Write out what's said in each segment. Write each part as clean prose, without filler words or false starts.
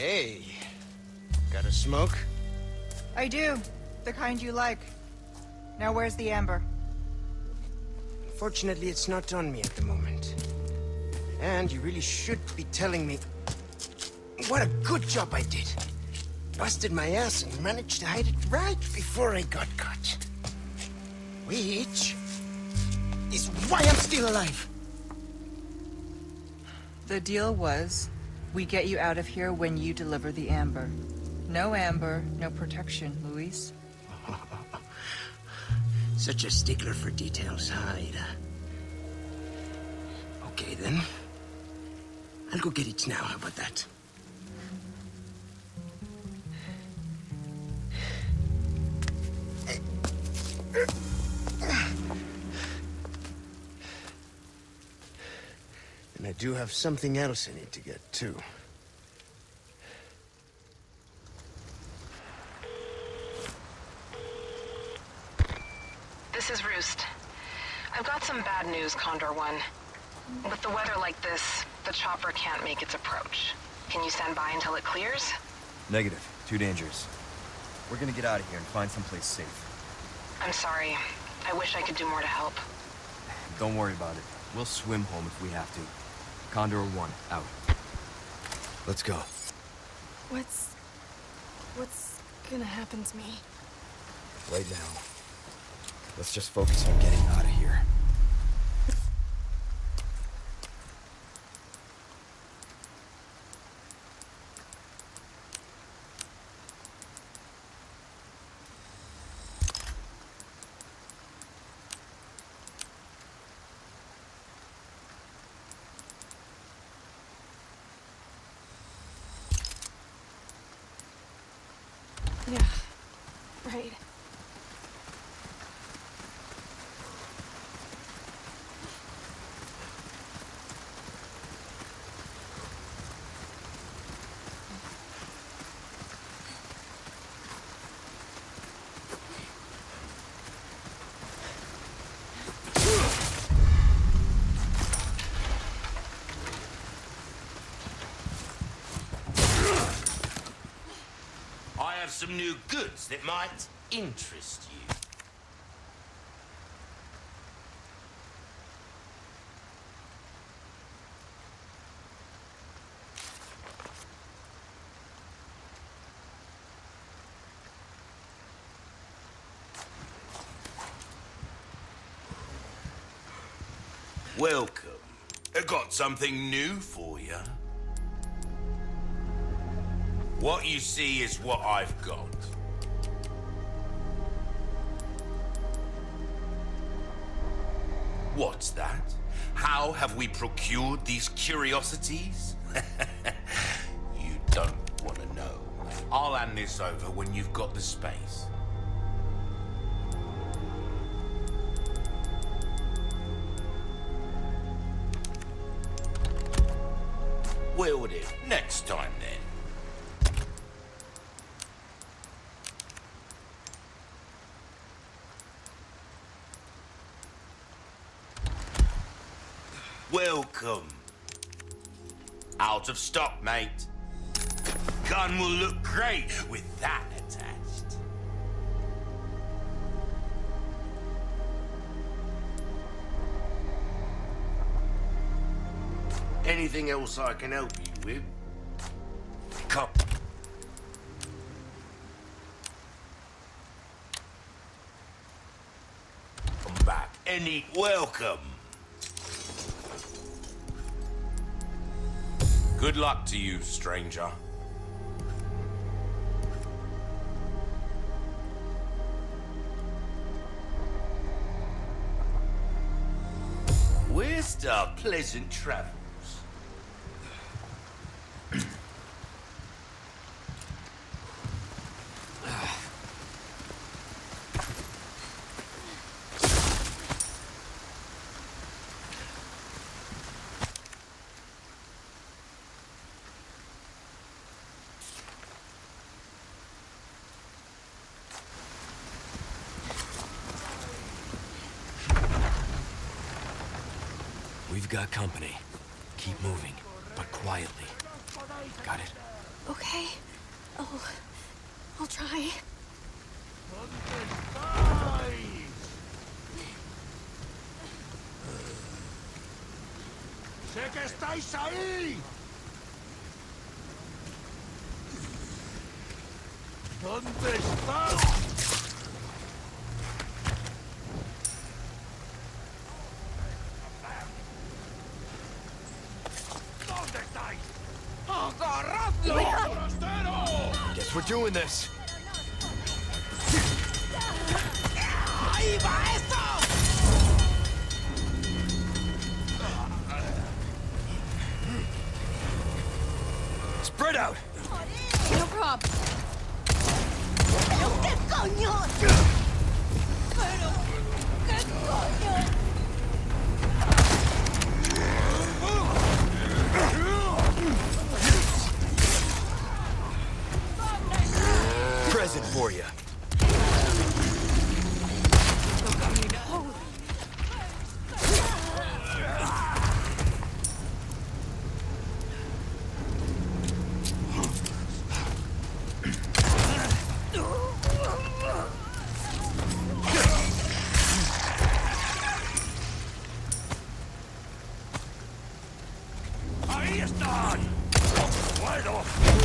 Hey, got a smoke? I do. The kind you like. Now where's the amber? Fortunately, it's not on me at the moment. And you really should be telling me what a good job I did. Busted my ass and managed to hide it right before I got caught. Which is why I'm still alive. The deal was, we get you out of here when you deliver the amber. No amber, no protection, Luis. Such a stickler for details, huh, Ada? Okay, then. I'll go get it now, how about that? And I do have something else I need to get, too. This is Roost. I've got some bad news, Condor One. With the weather like this, the chopper can't make its approach. Can you stand by until it clears? Negative. Too dangerous. We're gonna get out of here and find someplace safe. I'm sorry. I wish I could do more to help. Don't worry about it. We'll swim home if we have to. Condor 1, out. Let's go. What's gonna happen to me? Right now. Let's just focus on getting out of here. Yeah, right. I have some new goods that might interest you. Welcome. I got something new for you. What you see is what I've got. What's that? How have we procured these curiosities? You don't want to know. I'll hand this over when you've got the space. We'll do. Next time, then. Welcome. Out of stock, mate. Gun will look great with that attached. Anything else I can help you with? Come. Come back. Welcome. Good luck to you, stranger. Where's the pleasant travels? We've got company. Keep moving, but quietly. Got it? Okay. I'll try. ¿Dónde estáis? ¡Sé que estáis ahí! ¿Dónde estáis? ¿Dónde estáis? ¡Agarradlo! ¡Forastero! Guess we're doing this. ¡Ahí va esto! Spread out! No prob. ¿Pero qué coño? ¿Pero qué coño? Present for you. ¡Ahí están! ¡No puedo!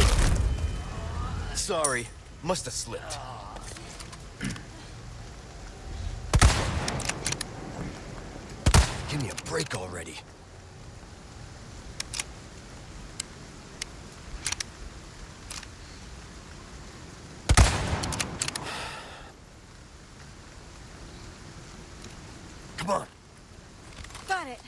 Sorry, must have slipped. Give me a break already. Come on. Got it.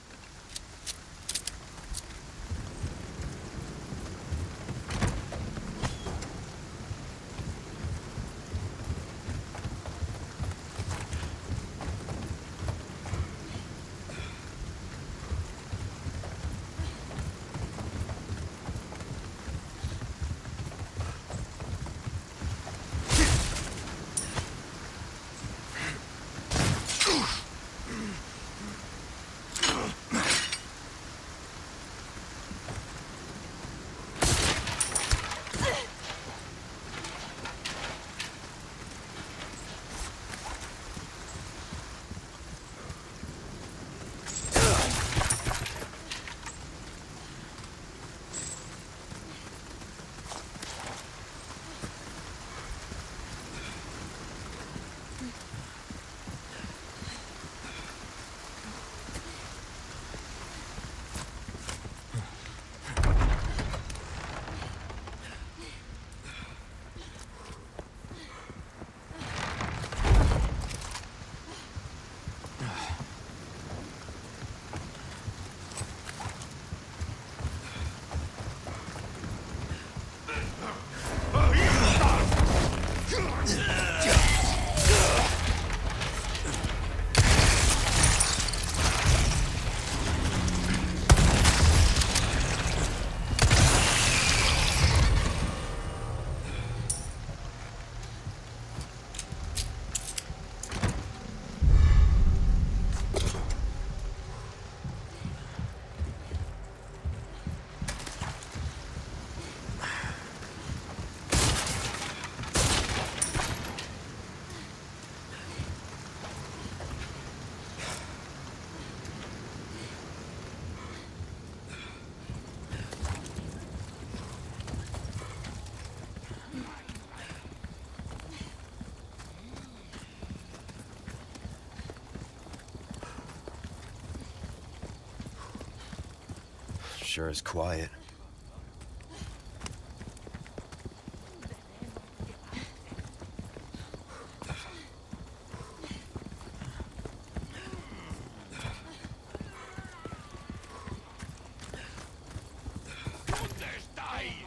Sure is quiet. ¿Dónde estáis?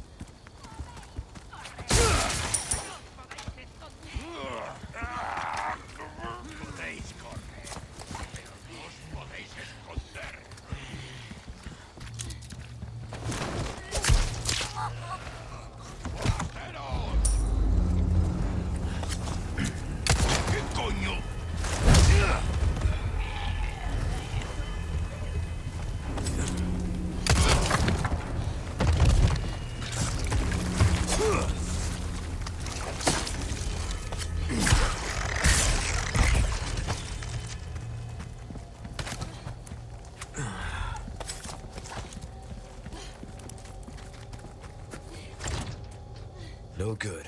Podéis correr, pero no os podéis esconder. No good.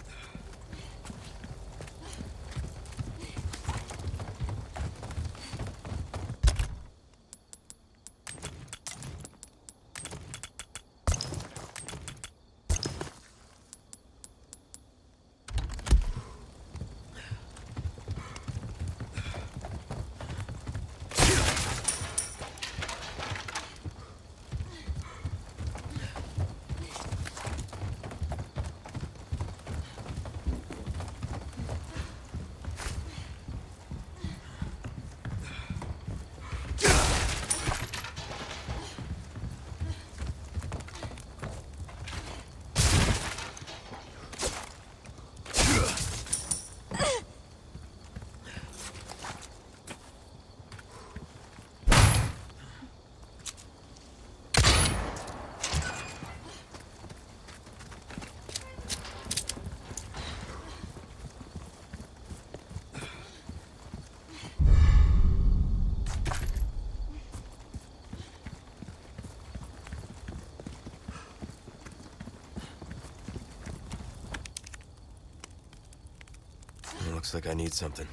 Looks like I need something.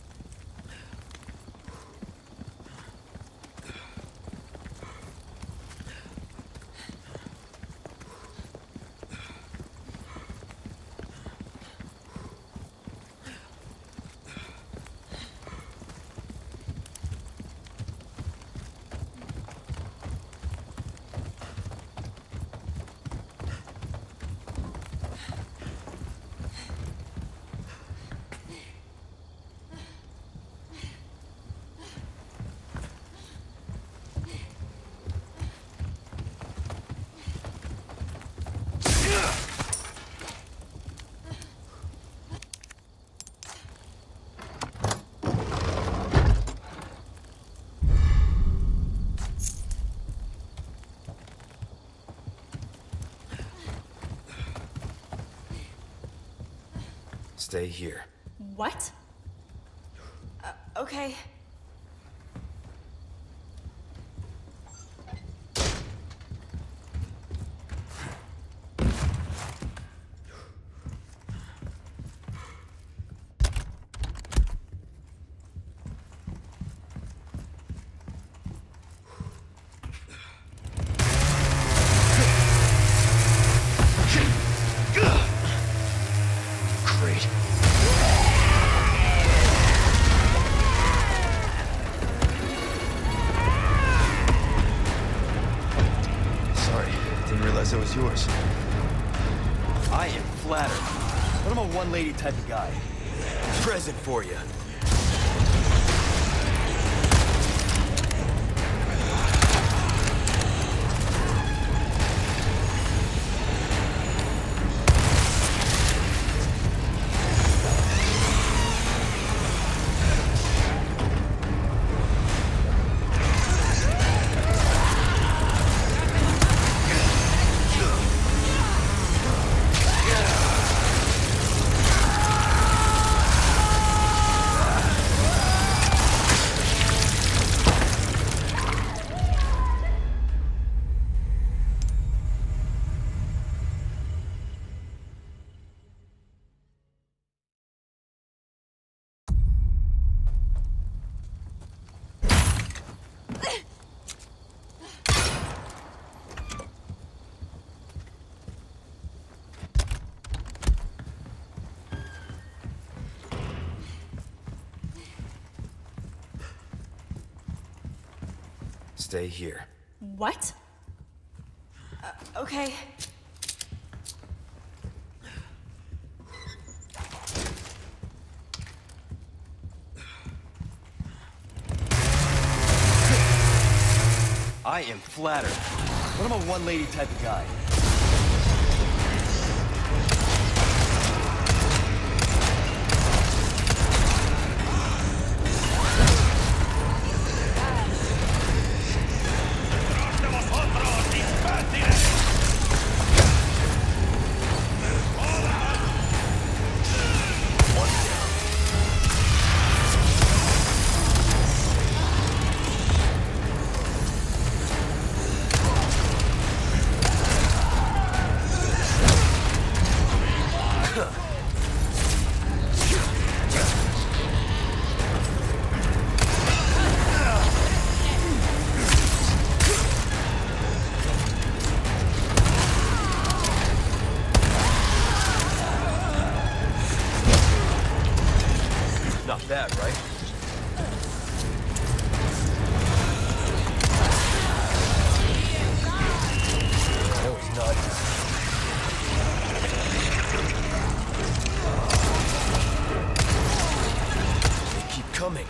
Stay here. What? Okay. It was yours. I am flattered, but I'm a one-lady type of guy. Present for you. Stay here. What? Okay. I am flattered, but I'm a one-lady type of guy. that, right? That was not easy. They keep coming.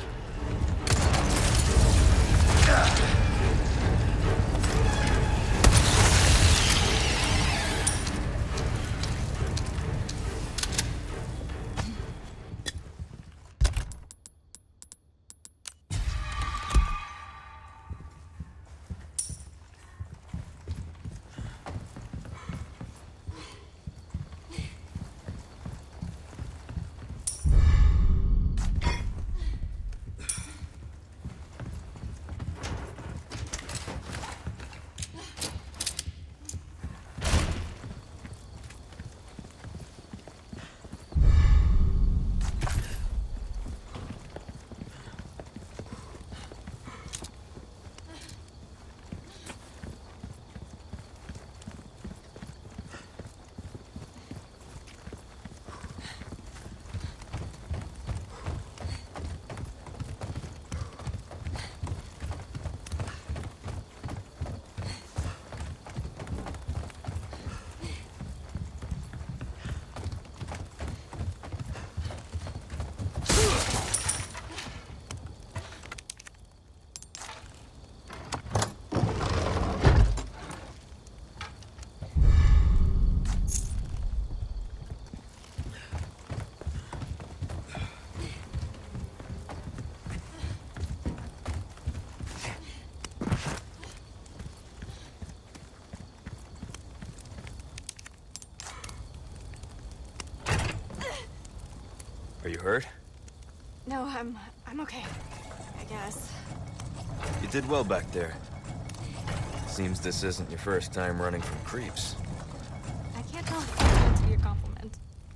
Are you hurt? No, I'm okay. I guess. You did well back there. Seems this isn't your first time running from creeps. I can't tell if that's meant to be a compliment.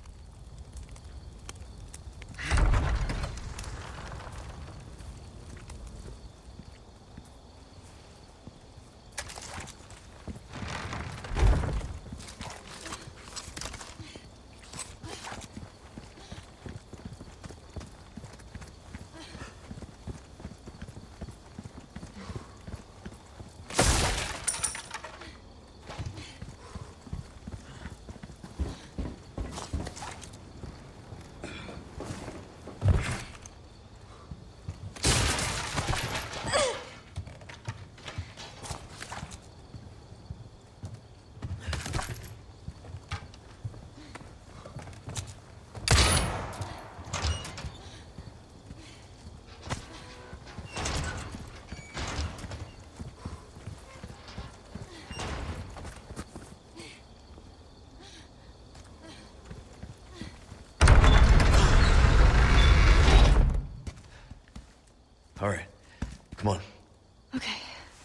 All right, come on. Okay.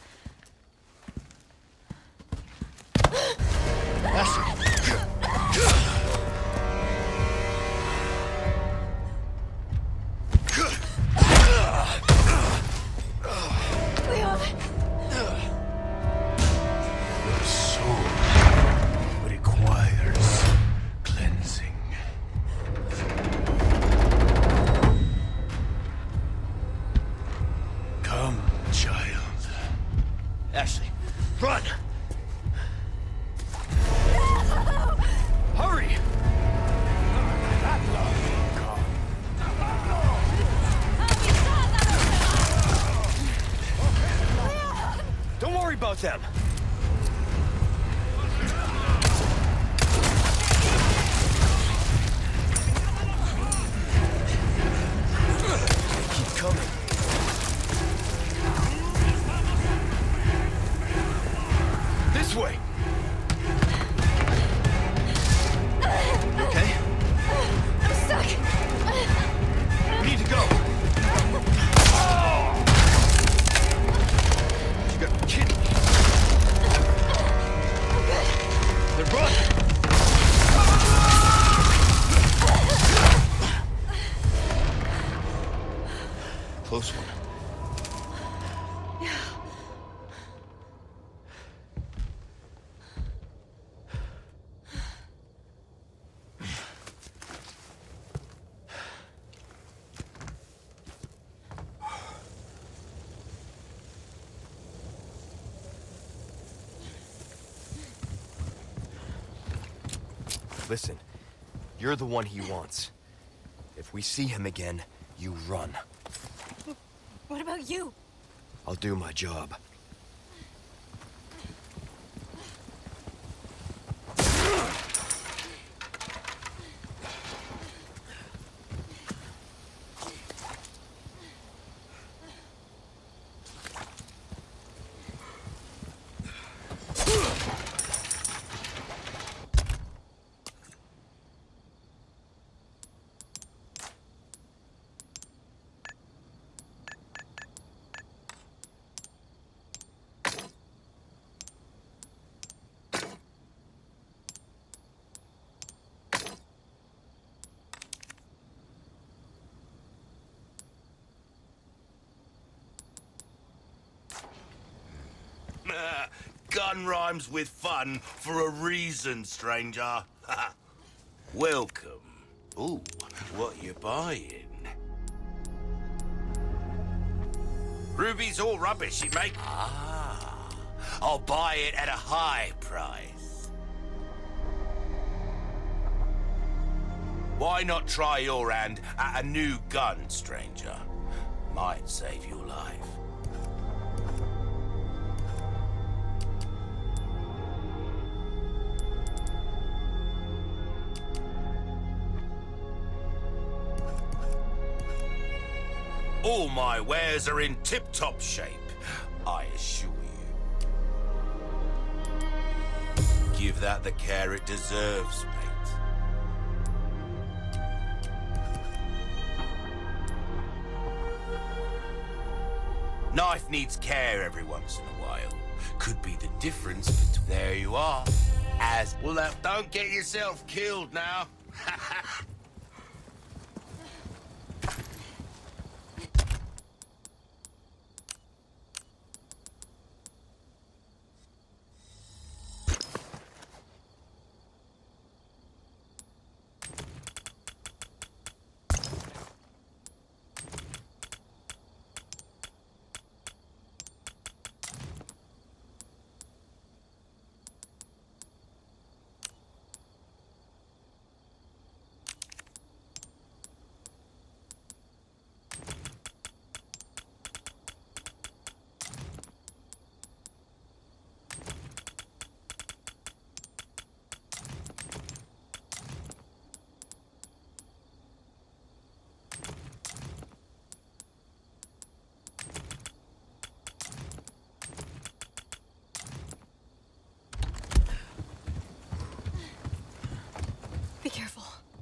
Leon! Your soul requires cleansing. Come, child. Ashley, run! Hurry! Don't worry about them. Keep coming. This way. You okay? I'm stuck! We need to go. You gotta be kidding me. Then run. Close one. Listen, you're the one he wants. If we see him again, you run. What about you? I'll do my job. Gun rhymes with fun for a reason, stranger. Welcome. Ooh, what you buying? Ruby's all rubbish, you make. Ah, I'll buy it at a high price. Why not try your hand at a new gun, stranger? Might save your life. All my wares are in tip-top shape, I assure you. Give that the care it deserves, mate. Knife needs care every once in a while. Could be the difference between... There you are. As... Well, don't get yourself killed now. Be careful.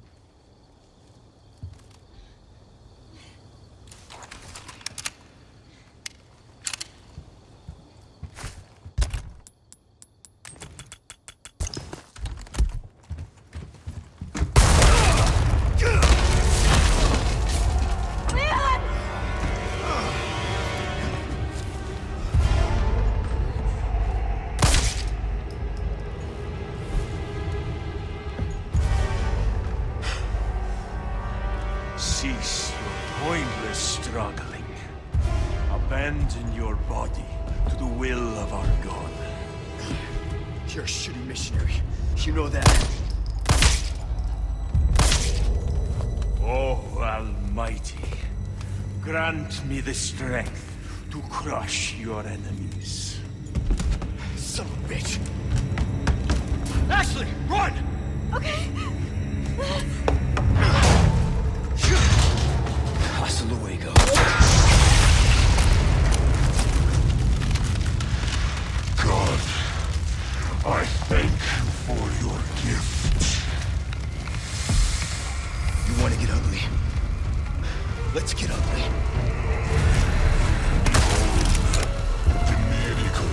Cease your pointless struggling. Abandon your body to the will of our God. You're a shitty missionary. You know that. Oh, Almighty, grant me the strength to crush your enemies. Son of a bitch! Ashley, run! Okay. Hasta luego. God, I thank you for your gift. You want to get ugly? Let's get ugly. The miracle.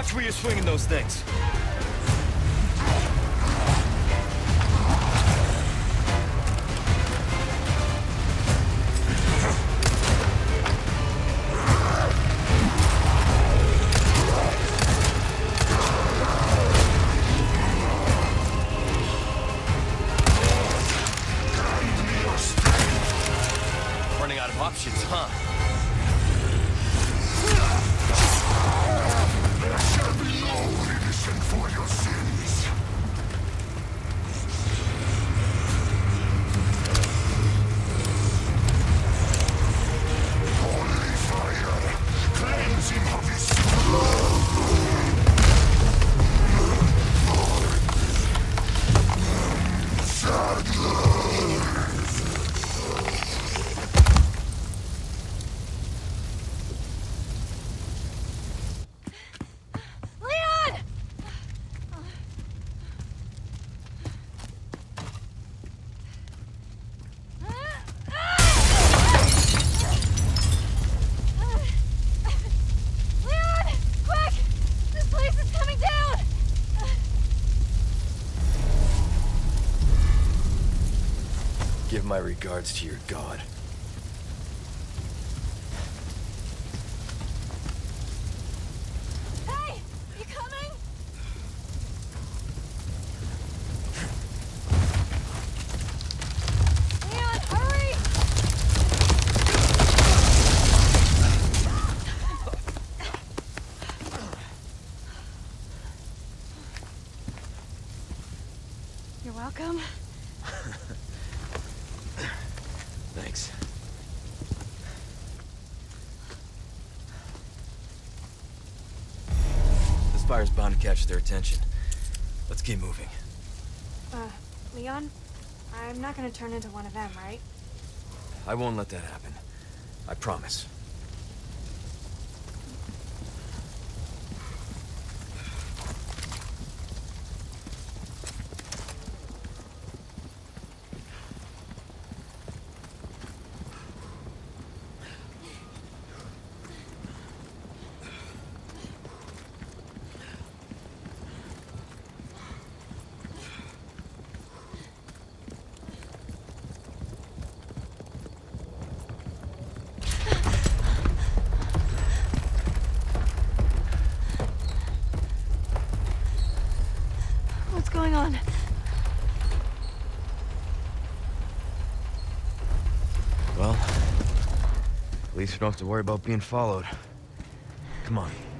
Watch where you're swinging those things. Running out of options, huh? There shall be no redemption for your sins. Holy fire, cleanse him of his Leon! Leon! Quick! This place is coming down! Give my regards to your god. Hey! You coming? Leon, hurry! You're welcome. Thanks. This fire's bound to catch their attention. Let's keep moving. Leon, I'm not gonna turn into one of them, right? I won't let that happen. I promise. What's going on? Well, at least we don't have to worry about being followed. Come on.